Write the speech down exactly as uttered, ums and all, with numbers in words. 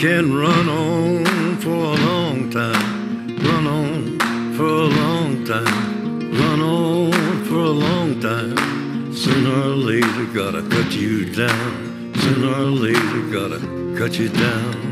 can run on for a long time, run on for a long time, run on for a long time. Sooner or later, gotta cut you down. Sooner or later, gotta cut you down.